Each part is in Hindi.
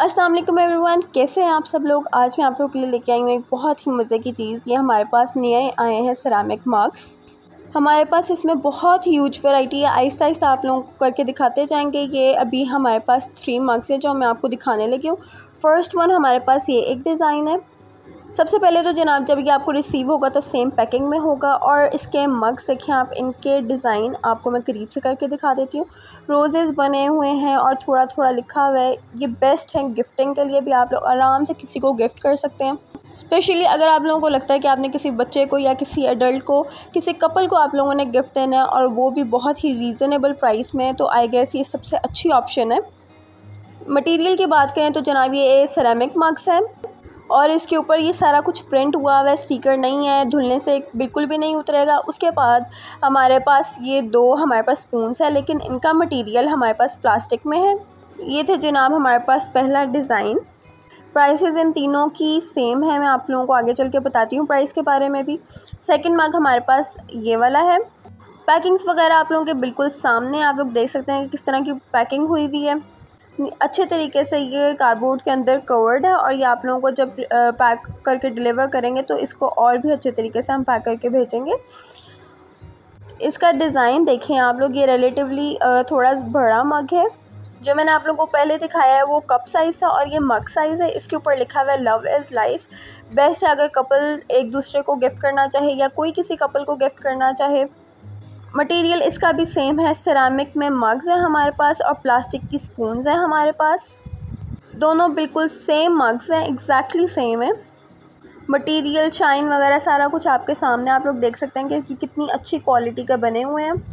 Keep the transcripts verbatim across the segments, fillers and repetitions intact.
अस्सलाम वालेकुम एवरीवन, कैसे हैं आप सब लोग। आज मैं आप लोगों के लिए लेके आई हूँ एक बहुत ही मज़े की चीज़। ये हमारे पास नए आए हैं सिरेमिक मग्स। हमारे पास इसमें बहुत ह्यूज वैरायटी है। आहिस्ता आहिस्ता आप लोगों को करके दिखाते जाएंगे। ये अभी हमारे पास थ्री मग्स हैं जो मैं आपको दिखाने लगी हूँ। फ़र्स्ट वन हमारे पास ये एक डिज़ाइन है। सबसे पहले तो जनाब जब ये आपको रिसीव होगा तो सेम पैकिंग में होगा और इसके मग्स देखें आप, इनके डिज़ाइन आपको मैं करीब से करके दिखा देती हूँ। रोज़ेज़ बने हुए हैं और थोड़ा थोड़ा लिखा हुआ है। ये बेस्ट है गिफ्टिंग के लिए भी, आप लोग आराम से किसी को गिफ्ट कर सकते हैं। स्पेशली अगर आप लोगों को लगता है कि आपने किसी बच्चे को या किसी एडल्ट को, किसी कपल को आप लोगों ने गिफ्ट देना है और वो भी बहुत ही रीज़नेबल प्राइस में, तो आई गेस ये सबसे अच्छी ऑप्शन है। मटेरियल की बात करें तो जनाब ये सिरेमिक मग्स हैं और इसके ऊपर ये सारा कुछ प्रिंट हुआ हुआ है, स्टिकर नहीं है, धुलने से बिल्कुल भी नहीं उतरेगा। उसके बाद हमारे पास ये दो हमारे पास स्पून्स है, लेकिन इनका मटेरियल हमारे पास प्लास्टिक में है। ये थे जनाब हमारे पास पहला डिज़ाइन। प्राइसेस इन तीनों की सेम है, मैं आप लोगों को आगे चल के बताती हूँ प्राइस के बारे में भी। सेकंड मग हमारे पास ये वाला है। पैकिंग्स वगैरह आप लोगों के बिल्कुल सामने, आप लोग देख सकते हैं कि किस तरह की पैकिंग हुई हुई है। अच्छे तरीके से ये कार्डबोर्ड के अंदर कवर्ड है और ये आप लोगों को जब पैक करके डिलीवर करेंगे तो इसको और भी अच्छे तरीके से हम पैक करके भेजेंगे। इसका डिज़ाइन देखें आप लोग, ये रिलेटिवली थोड़ा बड़ा मग है। जो मैंने आप लोगों को पहले दिखाया है वो कप साइज़ था और ये मग साइज़ है। इसके ऊपर लिखा हुआ है लव इज़ लाइफ। बेस्ट है अगर कपल एक दूसरे को गिफ्ट करना चाहे या कोई किसी कपल को गिफ्ट करना चाहे। मटेरियल इसका भी सेम है, सिरेमिक में मग्स हैं हमारे पास और प्लास्टिक की स्पून्स हैं हमारे पास। दोनों बिल्कुल सेम मग्स हैं, एग्जैक्टली सेम है। मटेरियल, शाइन वगैरह सारा कुछ आपके सामने, आप लोग देख सकते हैं कि, कि कितनी अच्छी क्वालिटी का बने हुए हैं।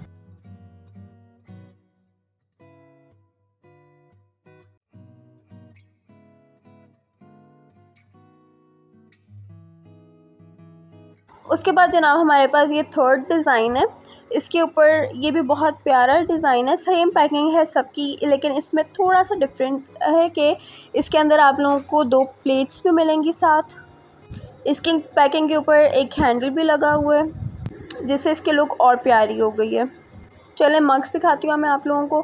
उसके बाद जनाब हमारे पास ये थर्ड डिज़ाइन है। इसके ऊपर ये भी बहुत प्यारा डिज़ाइन है, सेम पैकिंग है सबकी, लेकिन इसमें थोड़ा सा डिफरेंस है कि इसके अंदर आप लोगों को दो प्लेट्स भी मिलेंगी साथ। इसकी पैकिंग के ऊपर एक हैंडल भी लगा हुआ है जिससे इसकी लुक और प्यारी हो गई है। चलें मग्स दिखाती हूँ मैं आप लोगों को।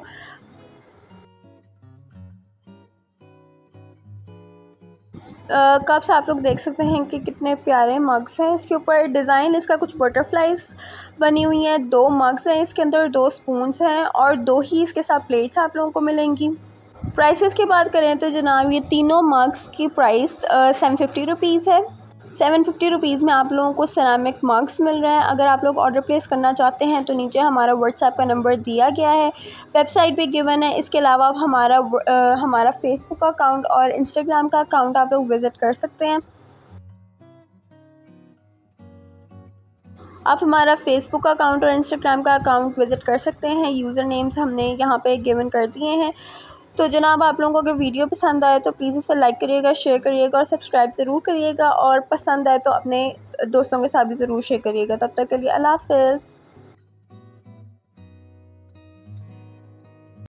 कप्स आप लोग देख सकते हैं कि कितने प्यारे मग्स हैं। इसके ऊपर डिज़ाइन इसका कुछ बटरफ्लाइज बनी हुई हैं। दो मग्स हैं इसके अंदर, दो स्पून्स हैं और दो ही इसके साथ प्लेट्स आप लोगों को मिलेंगी। प्राइसेस की बात करें तो जनाब ये तीनों मग्स की प्राइस सेवन फिफ्टी रुपीज़ है। सेवन फिफ्टी रुपीज़ में आप लोगों को सिरेमिक मग्स मिल रहे हैं। अगर आप लोग ऑर्डर प्लेस करना चाहते हैं तो नीचे हमारा व्हाट्सएप का नंबर दिया गया है, वेबसाइट पे गिवन है। इसके अलावा आप हमारा आ, हमारा फेसबुक अकाउंट और इंस्टाग्राम का अकाउंट आप लोग विज़िट कर सकते हैं। आप हमारा फेसबुक अकाउंट और इंस्टाग्राम का अकाउंट विज़िट कर सकते हैं। यूज़र नेम्स हमने यहाँ पे गिवन कर दिए हैं। तो जनाब आप लोगों को अगर वीडियो पसंद आए तो प्लीज़ इसे लाइक करिएगा, शेयर करिएगा और सब्सक्राइब ज़रूर करिएगा, और पसंद आए तो अपने दोस्तों के साथ भी ज़रूर शेयर करिएगा। तब तक के लिए अल्लाह हाफ़िज़।